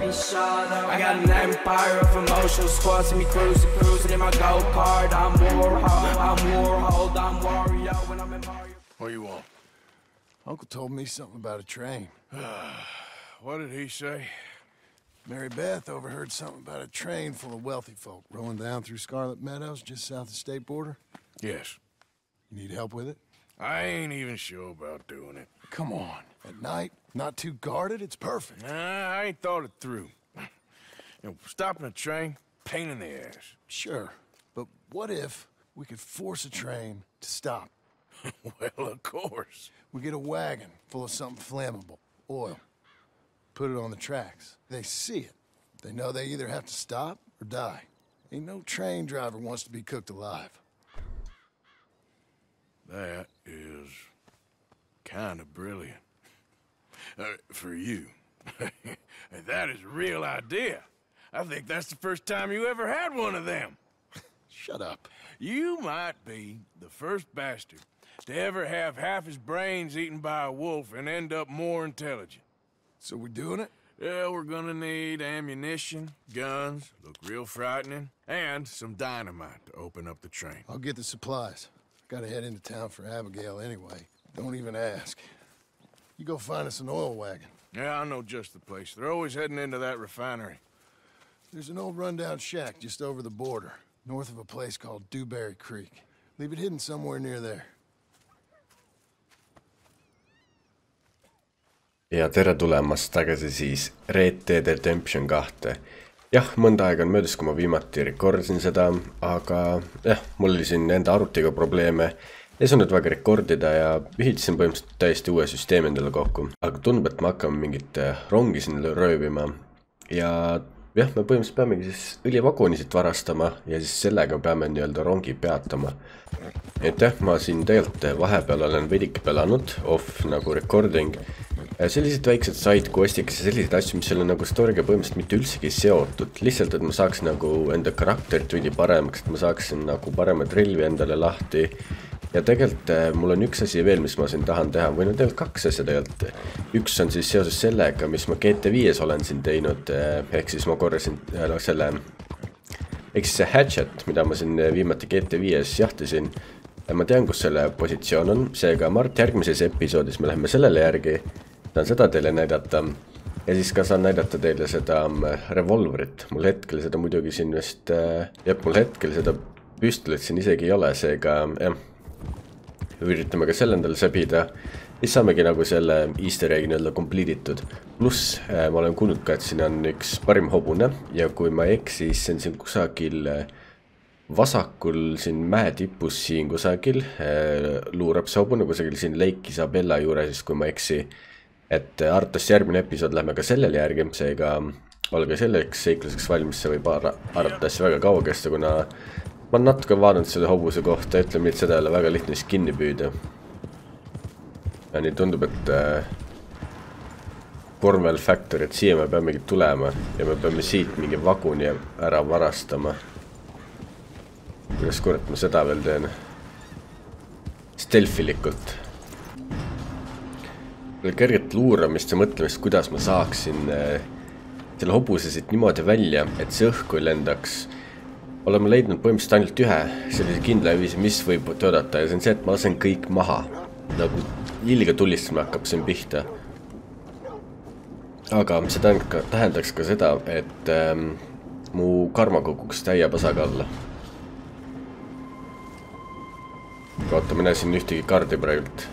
I got an empire of emotional squads and me cruising in my go-kart. I'm Warhol, I'm Wario when I'm in Mario. What do you want? Uncle told me something about a train. What did he say? Mary Beth overheard something about a train full of wealthy folk rolling down through Scarlet Meadows just south of the state border. Yes. You need help with it? I ain't even sure about doing it. Come on. At night, not too guarded, it's perfect. I ain't thought it through. Stopping a train, pain in the ass. Sure, but what if we could force a train to stop? Well, of course. We get a wagon full of something flammable, oil. Put it on the tracks. They see it. They know they either have to stop or die. Ain't no train driver wants to be cooked alive. That is kind of brilliant. For you. That is a real idea. I think that's the first time you ever had one of them. Shut up. You might be the first bastard to ever have half his brains eaten by a wolf and end up more intelligent. So we doing it? Yeah, we're gonna need ammunition, guns, look real frightening, and some dynamite to open up the train. I'll get the supplies. Gotta head into town for Abigail anyway. Don't even ask. You go find us an oil wagon. Yeah, I know just the place. They're always heading into that refinery. There's an old rundown shack just over the border, north of a place called Dewberry Creek. Leave it hidden somewhere near there. Ja tere tulemast tagasi siis Red Dead Redemption 2. Jah, mõnda aega on möödas, kui ma viimati rekordisin seda, aga jah, mul oli siin enda arvutiga probleeme. Ei saanud väga rekordida ja ühitasin põhimõtteliselt täiesti uue süsteemi endale kokku. Aga tundub, et me hakkame mingit rongi siin röövima. Ja jah, me põhimõtteliselt peamegi siis õlivagunisid varastama ja siis sellega peame nii-öelda rongi peatama. Et jah, ma siin tegelikult vahepeal olen veidike pelanud, off nagu recording. Sellised väiksed side-questiks ja sellised asju, mis selle nagu storyga põhimõtteliselt mitte üldsegi seotud. Lihtsalt, et ma saaks nagu enda karakterit veidi paremaks, et ma saaksin nagu paremad relvi endale lahti. Ja tegelikult mul on üks asi veel, mis ma siin tahan teha, või no tegelikult kaks asja tegelikult. Üks on siis seoses sellega, mis ma GT5 olen siin teinud, ehk siis ma korrasin selle, ehk siis see hatchet, mida ma siin viimati GT5 jahtisin. Ma tean, kus selle positsioon on, seega Mart järgmises episoodis me läheme sellele järgi, tahan seda teile näidata. Ja siis ka saan näidata teile seda revolverit. Mul hetkel seda muidugi siin vist, mul hetkel seda püstolit siin isegi ei ole, seega jah. Üritame ka selle endale säbida. Siis saamegi nagu selle easter eggi nii-öelda complete'itud. Pluss ma olen kuulnud ka, et siin on üks parim hobune. Ja kui ma eksi, siis on siin kusagil vasakul siin mäetipus siin kusagil. Luurab see hobune kusagil siin Lake Isabella juures, siis kui ma eksi. Et arvatavasti järgmine episood lähme ka sellele järgi. Seega olge selleks seikluseks valmis, see võib arvatavasti väga kaua kesta, kuna ma olen natuke vaadanud selle hobuse kohta, ütleme nii, et seda ei ole väga lihtne siis kinni püüda. Ja nii tundub, et Cornwall Factory, et siia me peamegi tulema ja me peame siit mingi vaguni ära varastama. Kuidas kurat ma seda veel teen? Stealthilikult. Veel kerget luuramist ja mõtlemist, kuidas ma saaksin selle hobuse siit niimoodi välja, et see õhku ei lendaks. Oleme leidnud põhimõtteliselt ainult ühe sellise kindla viisi, mis võib töötada ja see on see, et ma lasen kõik maha. Nagu illiga tulistama hakkab siin pihta. Aga see tähendaks ka seda, et mu karma kukuks täie pasaga alla. Oota, ma näe siin ühtegi kaardi praegult.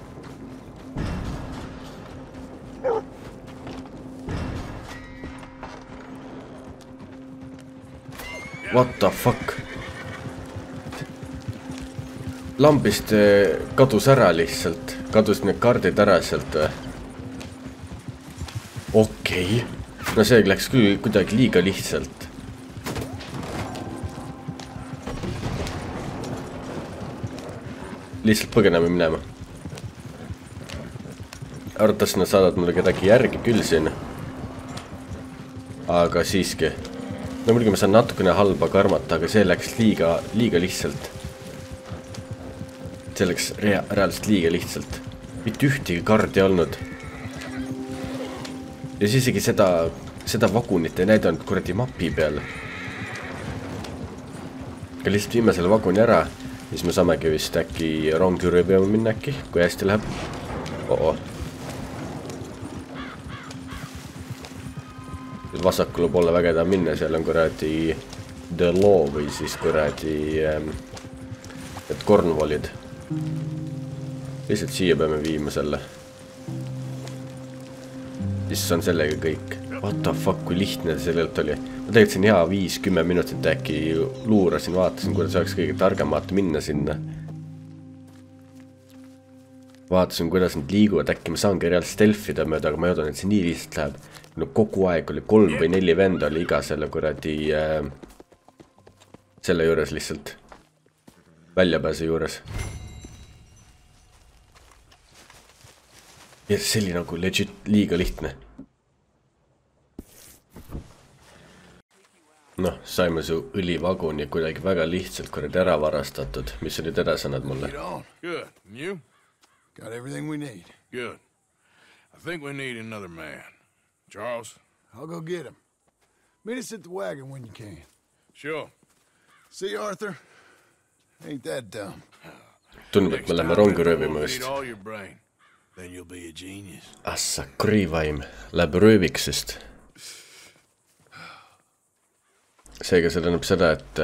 What the fuck? Lambist kadus ära lihtsalt. Kadus need kaardid ära sealt või? Okei. No see läks küll kuidagi liiga lihtsalt. Lihtsalt põgeneme minema. Arvatas, nad saadavad mulle kedagi järgi küll siin. Aga siiski. No muidugi ma saan natukene halba karmata, aga see läks liiga lihtsalt. See läks reaalselt liiga lihtsalt. Mitte ühtegi kaardi olnud. Ja siis isegi seda seda vagunit ei näidanud kuradi mapi peal. Aga lihtsalt viime selle vaguni ära, siis me saamegi vist äkki rongi rööbima minna äkki, kui hästi läheb. Vasakule poole väga taha minna, seal on kuradi The Law või siis kuradi et Cornwallid. Lihtsalt siia peame viima selle. Siis on sellega kõik. What the fuck, kui lihtne sellelt oli. Ma tegelikult siin hea 5-10 minutit äkki luurasin, vaatasin, kuidas oleks kõige targem vaata minna sinna. Vaatasin, kuidas need liiguvad, äkki ma saangi reaalselt stealthida mööda, aga ma jõudan, et see nii lihtsalt läheb. No kogu aeg oli 3 või 4 venda oli iga selle kuradi selle juures lihtsalt. Väljapääse juures. Ja see oli nagu legit liiga lihtne. Noh, saime su õlivaguni kuidagi väga lihtsalt kuradi ära varastatud. Mis olid edasõnad mulle? Good. And you? Got everything we need. Good. I think we need another man. Charles? I'll go get him. Meet us at the wagon when you can. Sure. See, Arthur? Ain't that dumb. Tundub, et me läheme rongi röövima vist. Then you'll be a genius. Assa kriivaim. Läheb rööviksest. Seega see tähendab seda, et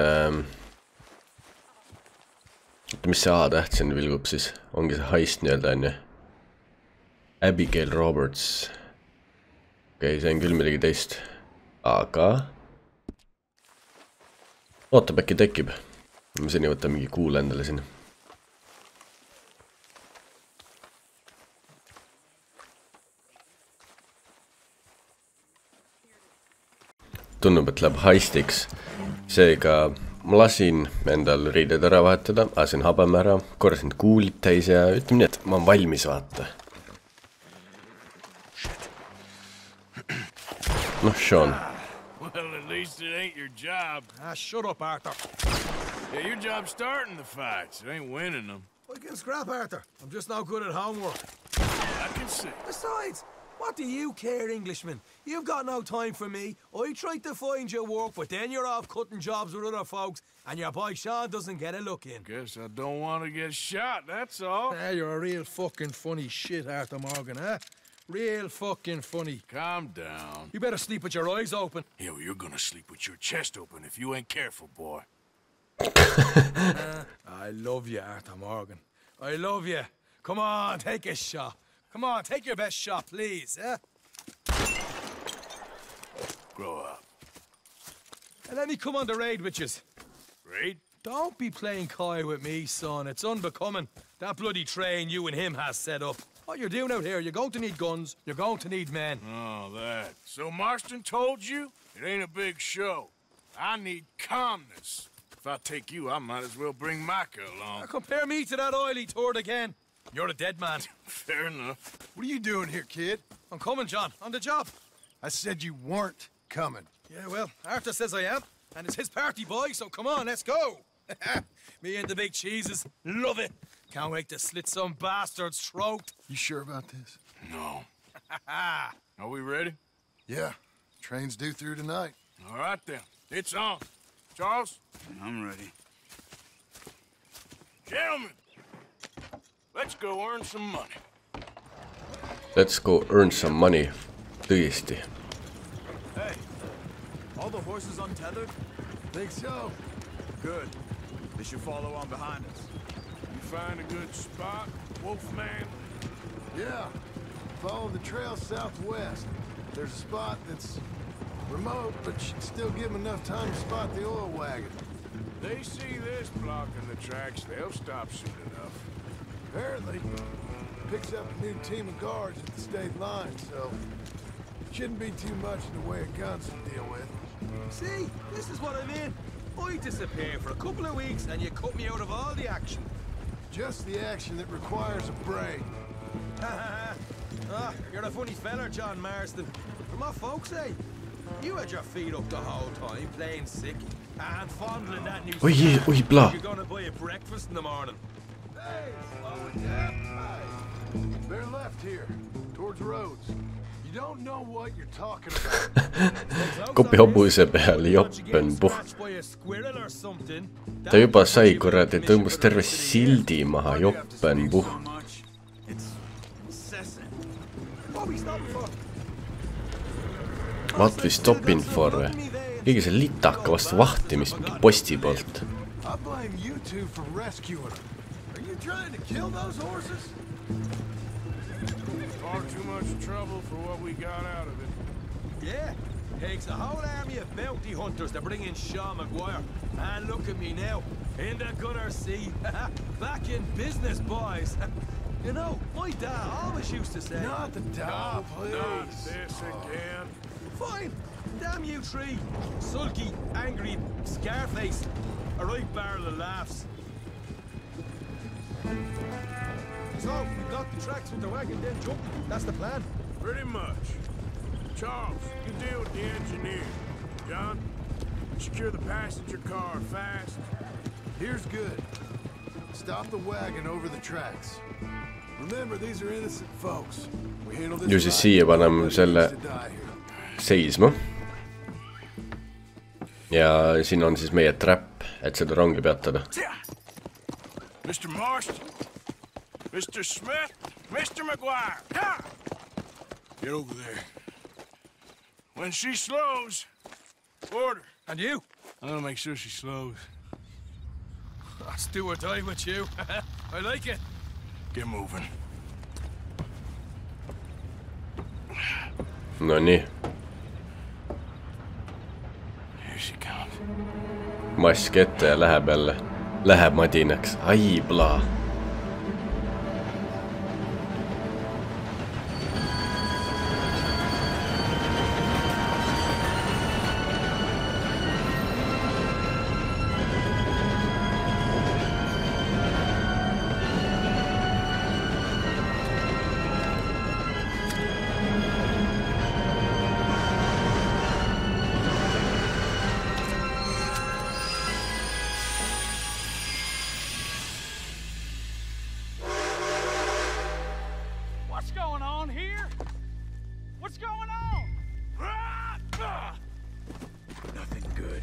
mis see A-täht siin vilgub siis? Ongi see heist nii-öelda, on ju? Abigail Roberts. Okei, see on küll midagi teist. Aga ootab, äkki tekib. Me seni võtta mingi kuul endale siin. Tundub, et läheb heistiks. Seega ma lasin endal riided ära vahetada, asin habeme ära, korrasin kuulid täis ja ütleme nii, et ma olen valmis vaata. Noh, Sean. Well, at least it ain't your job. Shut up, Arthur. Yeah, your job's starting the fights. It ain't winning them. I can scrap, Arthur. I'm just no good at homework. I can see. Besides, what do you care, Englishman? You've got no time for me. I tried to find you work, but then you're off cutting jobs with other folks, and your boy Sean doesn't get a look in. Guess I don't want to get shot, that's all. You're a real fucking funny shit, Arthur Morgan, huh? Real fucking funny. Calm down. You better sleep with your eyes open. Yeah, well, you're gonna sleep with your chest open if you ain't careful, boy. I love you, Arthur Morgan. I love you. Come on, take a shot. Come on, take your best shot, please, eh? Grow up. And let me come on the raid with yous. Raid? Don't be playing coy with me, son. It's unbecoming. That bloody train you and him has set up. What you're doing out here, you're going to need guns, you're going to need men. Oh, that. So Marston told you? It ain't a big show. I need calmness. If I take you, I might as well bring Micah along. Now compare me to that oily turd again. You're a dead man. Fair enough. What are you doing here, kid? I'm coming, John. On the job. I said you weren't coming. Yeah, well, Arthur says I am. And it's his party, boy, so come on, let's go. Me and the big cheeses. Love it. Can't wait to slit some bastard's throat. You sure about this? No. Are we ready? Yeah. Train's due through tonight. All right, then. It's on. Charles? I'm ready. Gentlemen, let's go earn some money. Let's go earn some money. Tõesti. Hey, all the horses untethered? Think so? Good. They should follow on behind us. You find a good spot, Wolfman? Yeah. Follow the trail southwest. There's a spot that's remote, but should still give them enough time to spot the oil wagon. They see this blocking the tracks, they'll stop soon enough. Apparently, picks up a new team of guards at the state line, so shouldn't be too much in the way of guns to deal with. See, this is what I mean. I disappear for a couple of weeks and you cut me out of all the action. Just the action that requires a break. You're a funny fella, John Marston. From my folks, eh? You had your feet up the whole time, playing sick, and fondling that new Oi, blah. You're gonna buy a breakfast in the morning. Hey, slow it down. Hey. Bear left here, towards Rhodes. You don't know what you're talking about. Kopi hobuse peal joppen puh. Ta juba sai kuradi, tõmbas terve sildi maha, joppen puh. What we stopping for või? Keegi see litaka vastu vahtimist mingi posti poolt. I blame you two for rescuing them. Are you trying to kill those horses? Far too much trouble for what we got out of it. Yeah, takes a whole army of bounty hunters to bring in Sean Maguire. And look at me now, in the gutter sea. Back in business, boys. You know, my dad always used to say... Not the dog, please. Not this again. Fine, damn you three. Sulky, angry, Scarface. A right barrel of laughs. So, we block the tracks with the wagon, then jump. That's the plan. Pretty much. Charles, you deal with the engineer. John, secure the passenger car fast. Here's good. Stop the wagon over the tracks. Remember, these are innocent folks. We handle this. Ju siis siia paneme selle seisma. Ja siin on siis meie trap, et seda rongi peatada. Mr. Marston, Mr. Smith, Mr. Maguire, ha! Get over there. When she slows, order. And you? I'm gonna make sure she slows. Let's do or die with you. I like it. Get moving. No nii. Here she comes. Mask ette ja läheb jälle. Läheb madinaks. Ai, blaa. What's going on here? What's going on? Nothing good.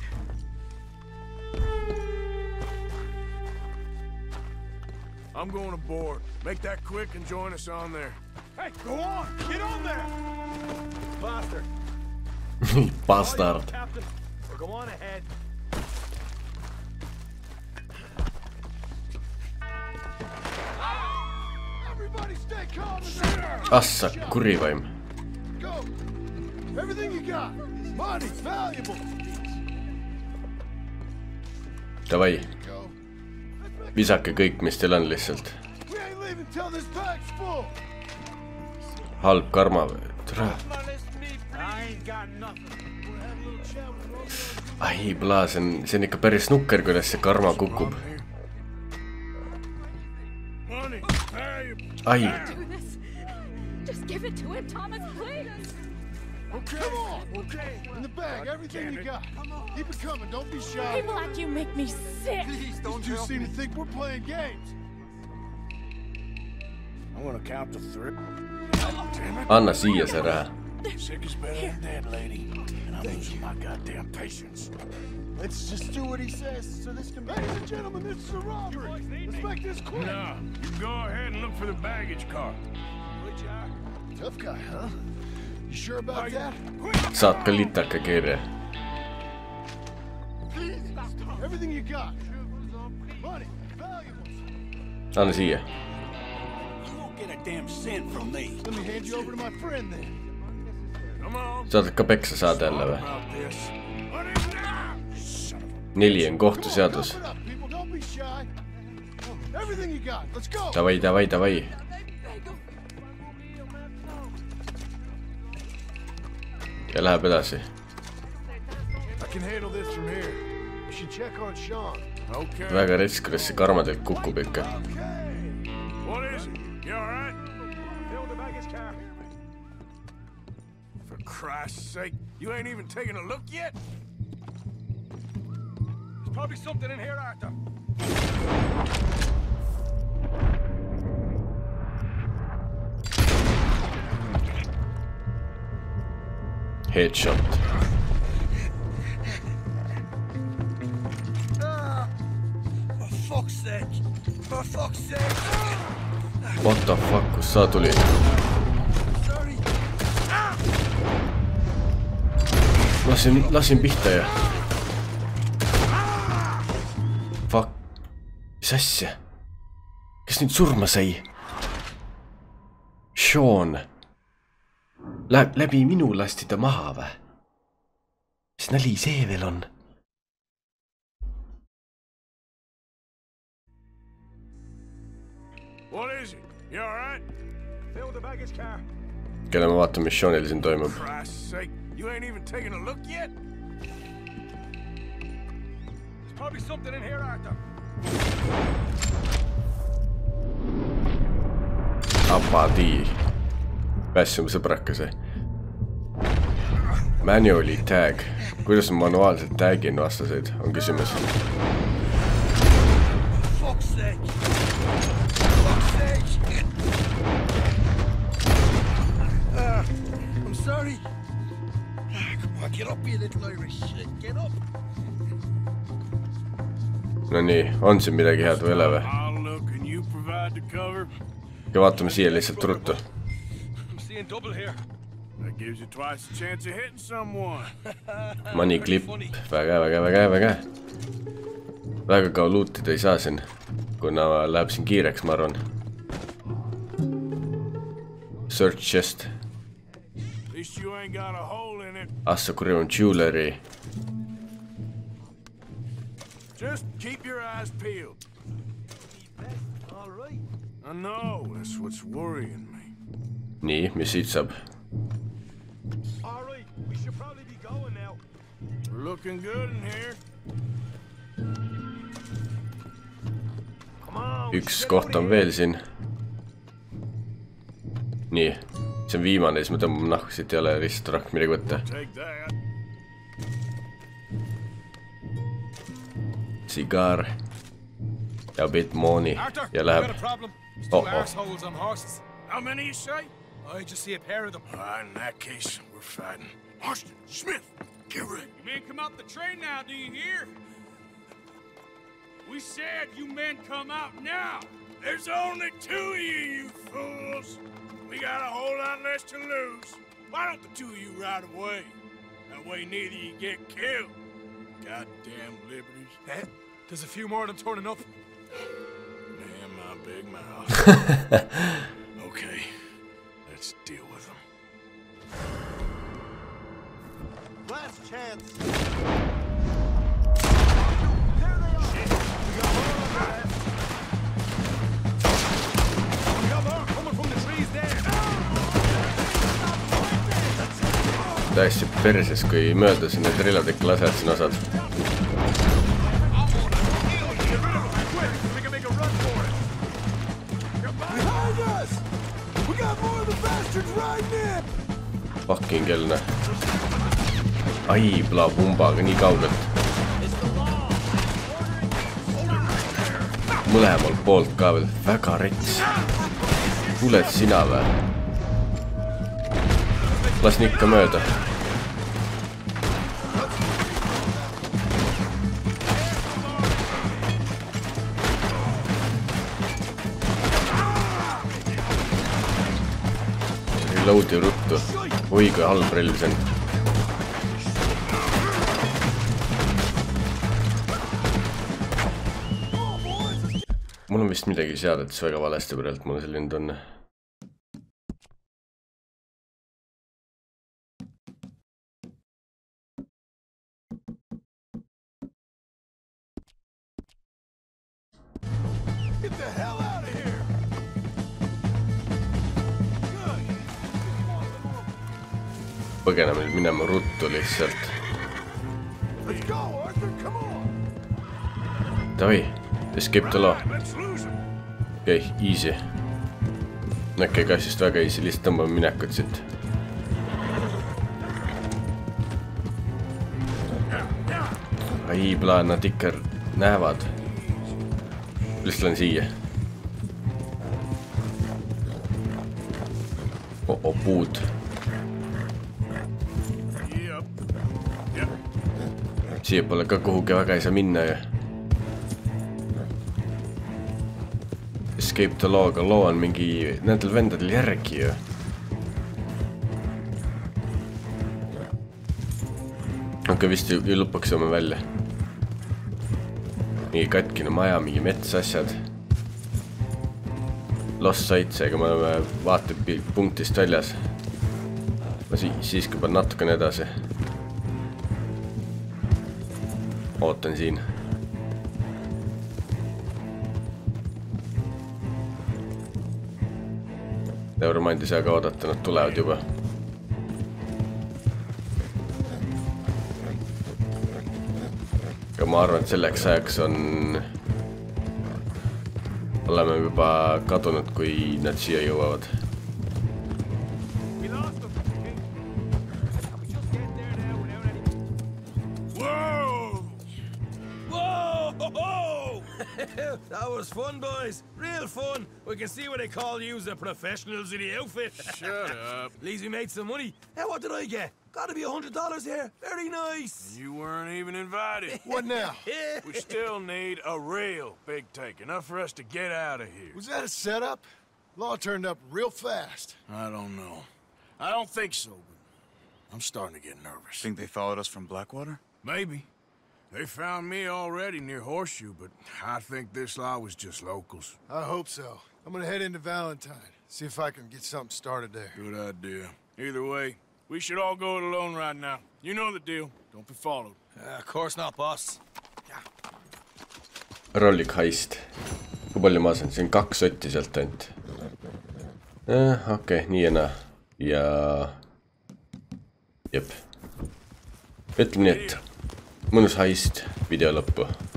I'm going aboard. Make that quick and join us on there. Hey, go on! Get on there! Bastard. Bastard. Captain. Or go on ahead. Everybody stay calm. Assa, kurivaim. Go. Everything you got. Money, valuable. Davai. Go. Visake kõik, mis teil on lihtsalt. We ain't leaving till this bag's full. Halb karma või? Tere. I ain't got nothing. Ai, blaa, see on ikka päris nukker, kuidas see karma kukub. Money, valuable. Ai, Do this. Just give it to him, Thomas, please. Okay. Come on. Okay. In the bag, everything you got. Keep it coming. Don't be shy. People like you make me sick. These two seem to think we're playing games. I'm gonna count to 3. anna siia see raha. Sick is better than dead, lady. And I'm losing my goddamn patience. Let's just do what he says so this can be. Ladies and gentlemen, this is a robbery. Let's make this quick. No, you go ahead and look for the baggage car. Tough guy, huh? You sure about that? Saad ka litaka kirja. Everything you got. Money, valuables. Anna siia. You won't get a damn cent from me. Let me hand you over to my friend then. Come on. Saad ka peksa saada jälle või? About this. What is now? Son of a... 4 on kohtuseadus. Open up, people. Don't be shy. Everything you got. Let's go. Davai, davai, davai. Ja läheb edasi. I can handle this from here. You should check on Sean. Okay. Väga rets, kuidas see karma teilt kukub ikka. What is it? You alright? Fill the baggage car. For Christ's sake, you ain't even taking a look yet? There's probably something in here, Arthur. Headshot. What the fuck, kus sa tulid? Lasin pihta ja... Fuck. Mis asja? Kes nüüd surma sai? Sean. Läbi minu lasti ta maha või? Mis nali see veel on? What is it? You all right? Fill the baggage car. Kelle ma vaatan, mis Seanil siin toimub. Christ's sake, you ain't even taking a look yet? There's probably something in here, Arthur. Apadi. Pääsime sõbrakese. Manually tag. Kuidas on manuaalselt tagin vastaseid? On küsimus. Fuck's sake! I'm sorry. Come on, get up, you little Irish shit. Get up. No nii, on siin midagi head või ele või? I'll look and you provide the cover. Ja vaatame siia lihtsalt ruttu. I'm seeing double here. That gives you twice the chance of hitting someone. Money clip. Väga. Väga kaua lootida ei saa siin, kuna läheb siin kiireks, ma arvan. Search chest. At least you ain't got a hole in it. Assakurium jewelry. Just keep your eyes peeled. All right. I know, that's what's worrying me. Nii, mis siit saab? All right. We should probably be going now. We're looking good in here. Come on. Üks koht on veel siin. Nii, see on viimane, siis ma tõmbame nahku siit ei ole lihtsalt rakk midagi võtta. Take that. Sigaar. Ja bit money. Arthur, Ja we got a läheb. problem. There's Oh, two oh. assholes on horses. How many you say? I just see a pair of them. In that case, we're fighting. Marston, Smith, get ready. You men come out the train now, do you hear? We said you men come out now. There's only two of you fools. We got a whole lot less to lose. Why don't the two of you ride away? That way neither of you get killed. Goddamn liberties. Eh? There's a few more of them turning up. Damn my big mouth. Okay, let's deal with them. Last chance. There they are. We got more on the left. We got more coming from the trees there. Täiesti perses, kui mööda siin need rilladik lased siin osad. Fucking kelne. Aibla pumbaga nii kaugelt. Mõlemal poolt ka veel. Väga rets. Tuled sina või? Las nii ikka mööda. Reloadi ruttu. Oi, kui halb relv see on. Mul on vist midagi seadetes väga valesti praegu, mul selline tunne. Get the hell out of here. Põgeneme nüüd minema ruttu lihtsalt. Let's go, Arthur, come on. Davai, escape the law. Let's lose them. Okei, easy. Näkke kassist väga easy, lihtsalt tõmbame minekut siit. Aibla, nad ikka näevad. Lihtsalt lähen siia. Puud. Siia pole ka kuhugi väga ei saa minna ju. Escape the law, aga loo on mingi nendel vendadel järgi ju. Okei, vist ju lõpuks joome välja. Mingi katkine maja, mingi metsasjad. Lost sites, ega me oleme vaatepunktist väljas. Ma siiski pean natukene edasi. Ootan siin. Nevermind ei saa ka oodata, nad tulevad juba. Aga ma arvan, et selleks ajaks oleme juba kadunud, kui nad siia jõuavad. That was fun, boys. Real fun. We can see what they call you the professionals in the outfit. Shut up. At least we made some money. Hey, what did I get? Gotta be $100 here. Very nice. You weren't even invited. What now? We still need a real big take. Enough for us to get out of here. Was that a setup? Law turned up real fast. I don't know. I don't think so, but I'm starting to get nervous. Think they followed us from Blackwater? Maybe. They found me already near Horseshoe, but I think this law was just locals. I hope so. I'm gonna head into Valentine, see if I can get something started there. Good idea. Either way, we should all go it alone right now. You know the deal. Don't be followed. Of course not, boss. Rollik heist. Kui palju ma saan? Siin 2 sotti sealt ainult. Okei, nii ja naa. Ja... Jep. Ütleme nii, et mõnus heist video lõppu.